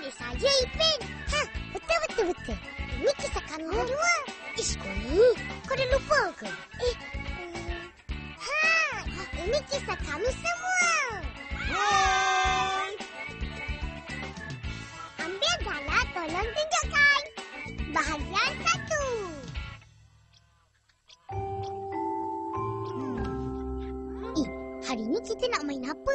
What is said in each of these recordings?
Boleh saja, Ipin. Betul. Ini kisah kami berdua. Ish, kau dah lupa ke? Ini kisah kami semua. Hai! Ambil galah, tolong tunjukkan. Bahagian 1. Hari ni kita nak main apa?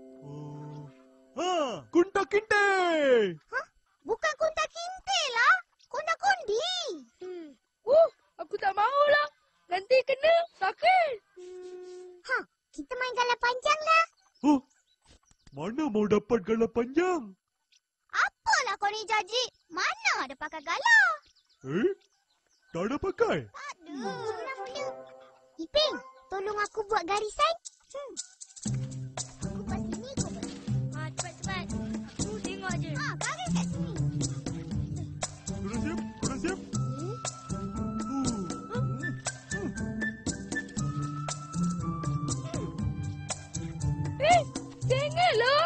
Kunta kinte! Bukan kunta kinte lah. Konda-kondi. Aku tak maulah. Nanti kena sakit. Kita main galah panjang lah. Mana mau dapat galah panjang? Apalah kau ni, Jaji? Mana ada pakai galah? Tak ada pakai? Aduh. Ipin, tolong aku buat garisan. Aku buat sini, kau buat sini. Cepat. Aku tengok je. Garis kat sini. Korang siap? Janganlah.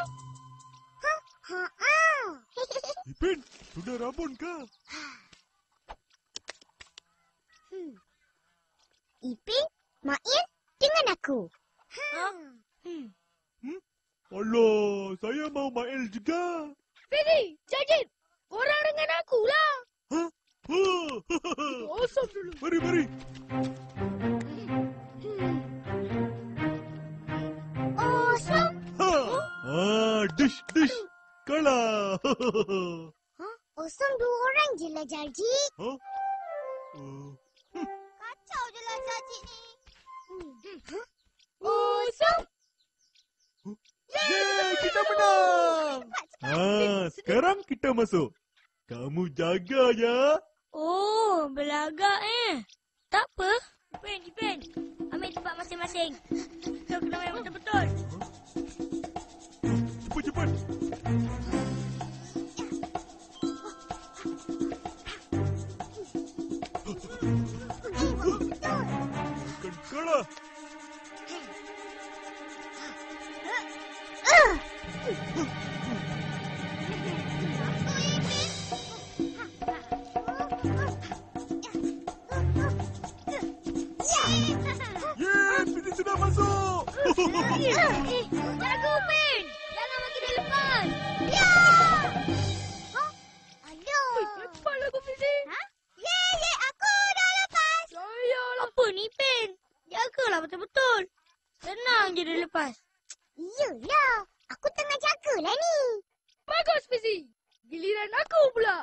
Ipin, sudah rabun ke? Ipin, main dengan aku. Alah, saya mau main juga. Fizi, Jajin. Korang dengan aku lah. Awesome dulu. Mari. Awesome. Dish. Kalah. Awesome 2 orang je lah, Jaji. Kacau je lah Jaji ni. Awesome. Yeay, kita menang. Sekarang kita masuk. Kamu jaga ya. Oh, belagak Tak apa. Ipin. Ambil tempat masing-masing. Kita kena main betul-betul. Cepat. Bukan kalah. Yeay, Piti sudah masuk. Jaga Upin. Jangan bagi dia lepas. Ya! Aduh. Cepatlah kau, Fizi. Ye, aku dah lepas. Sayang. Apa ni, Pin? Jagalah betul-betul. Senang je dia lepas. Iyalah, aku tengah jagalah ni. Bagus, Fizi. Giliran aku pula.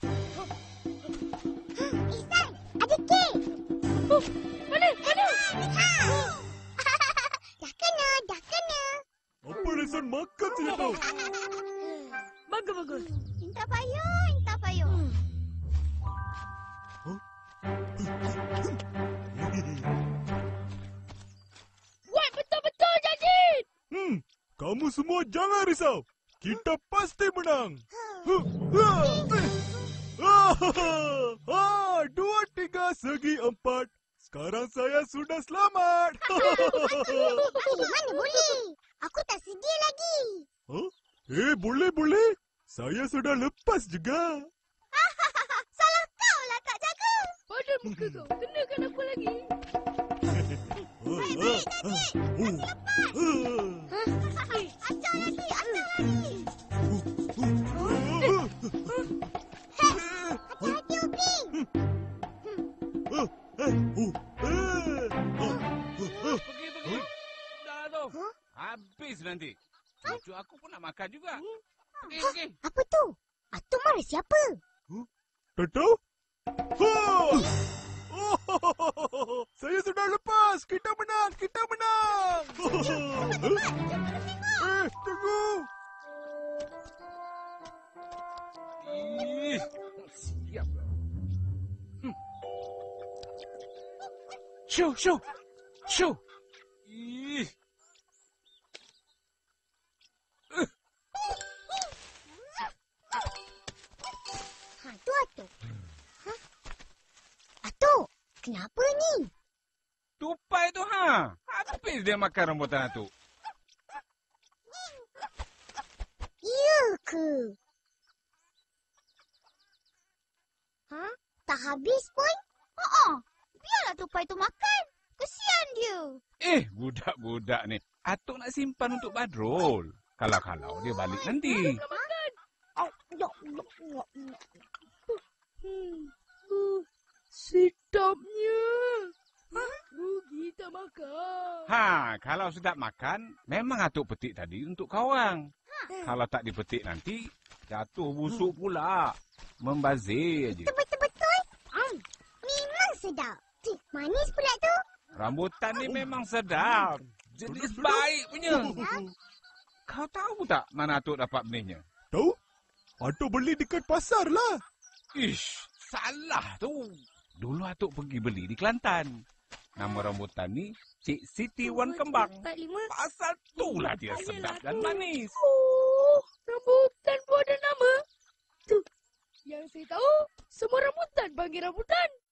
Ihsan, ada kek. Mana? Dah kena. Apa reson makan saja tahu? Bagus. Minta payung. Buat betul-betul, Jajin. Kamu semua jangan risau. Kita pasti menang. 2, 3 segi 4. Sekarang saya sudah selamat. Mana boleh? Aku tak sedia lagi. Boleh. Saya sudah lepas juga. Salah kau lah tak jaga. Pada muka kau. Kenakan aku lagi. Acah lagi. Hati-hati, Upin. Pergi. Dah tu. Habis nanti. Cucu aku pun nak makan juga. Pergi. Apa tu? Atuk marah siapa? Tak tahu? Saya sudah lepas. Kita menang. Tunggu. Siap kau. Shoo. Tu Atuk. Atuk, kenapa ni? Tupai tu habis dia makan rambutan Atuk. Ya ke? Tak habis pun? Biarlah tupai tu makan. Kesian dia. Budak-budak ni. Atuk nak simpan untuk Badrul. Kalau-kalau dia balik nanti. Sedapnya. Kita makan. Kalau sedap makan, memang atuk petik tadi untuk kawang. Kalau tak dipetik nanti, jatuh busuk pula. Membazir je. Betul-betul. Memang sedap. Manis pula tu. Rambutan ni memang sedap. Jenis baik punya. Kau tahu tak mana atuk dapat benihnya? Tahu? Atuk beli dekat pasar lah. Salah tu. Dulu atuk pergi beli di Kelantan. Nama rambutan ni Cik Siti Wan Kembang. 4, 5. Pasal itulah dia sedap dan manis. Rambutan pun ada nama. Tu. Yang saya tahu, semua rambutan panggil rambutan.